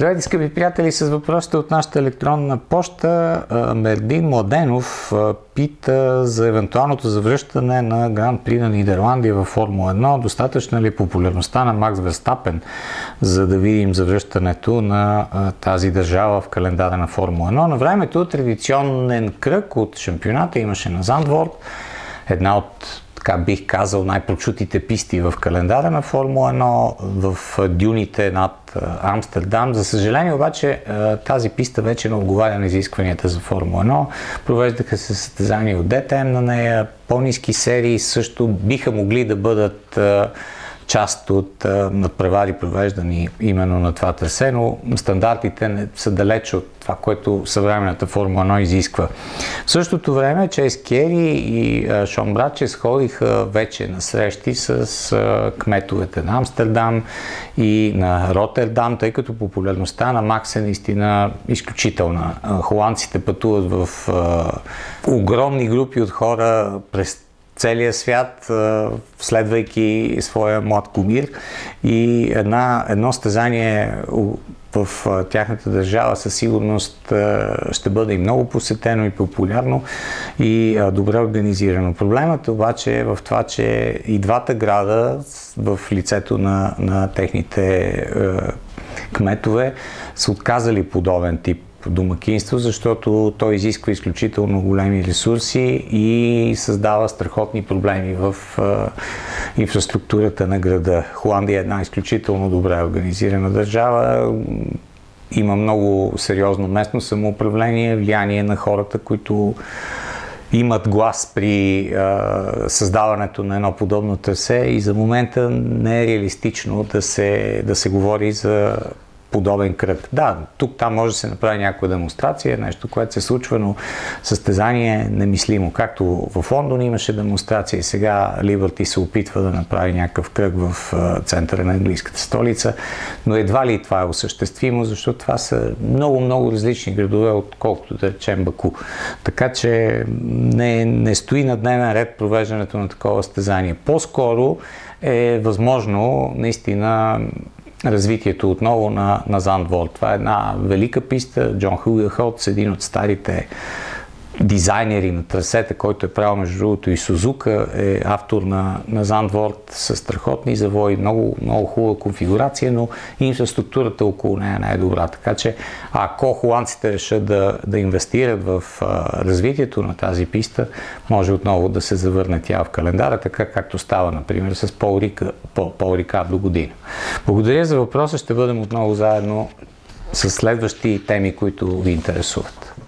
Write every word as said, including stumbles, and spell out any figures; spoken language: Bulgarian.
Здравейте, скъпи приятели, с въпросите от нашата електронна поща. Мердин Младенов пита за евентуалното завръщане на Гран При на Нидерландия във Формула едно. Достатъчна ли популярността на Макс Верстапен, за да видим завръщането на тази държава в календара на Формула едно? На времето традиционен кръг от шампионата имаше на Зандворт, една от, така бих казал, най-прочутите писти в календара на Формула едно, в дюните над Амстердам. За съжаление обаче тази писта вече не отговаря на изискванията за Формула едно. Провеждаха се състезания от Д Т М на нея, по-ниски серии също биха могли да бъдат част от надпревари, провеждани именно на това трасе, но стандартите не са далеч от това, което съвременната Формула едно изисква. В същото време Чейз Кери и Шон Брачес ходиха вече на срещи с кметовете на Амстердам и на Ротердам, тъй като популярността на Макс е наистина изключителна. Холандците пътуват в огромни групи от хора през целия свят, следвайки своя млад кумир, и една, едно състезание в тяхната държава със сигурност ще бъде и много посетено, и популярно, и добре организирано. Проблемът обаче е в това, че и двата града в лицето на, на техните е, кметове са отказали подобен тип домакинство, защото той изисква изключително големи ресурси и създава страхотни проблеми в е, инфраструктурата на града. Холандия е една изключително добре организирана държава, има много сериозно местно самоуправление, влияние на хората, които имат глас при е, създаването на едно подобно трасе, и за момента не е реалистично да се, да се говори за подобен кръг. Да, тук-там може да се направи някаква демонстрация, нещо, което се случва, но състезание е немислимо. Както в Лондон имаше демонстрация, и сега Либърти се опитва да направи някакъв кръг в центъра на английската столица, но едва ли това е осъществимо, защото това са много-много различни градове, отколкото да речем Баку. Така че не, не стои на дневен ред провеждането на такова състезание. По-скоро е възможно наистина развитието отново на, на Зандворт. Това е една велика писта. Джон Хюгенхолц, един от старите дизайнери на трасета, който е правил между другото и Сузука, е автор на, на Зандворт с страхотни завои, много, много хубава конфигурация, но инфраструктурата около нея не е добра. Така че ако холандците решат да, да инвестират в а, развитието на тази писта, може отново да се завърне тя в календара, така както става, например, с Пол, Рика, Пол, Пол Рикард до година. Благодаря за въпроса. Ще бъдем отново заедно с следващи теми, които ви интересуват.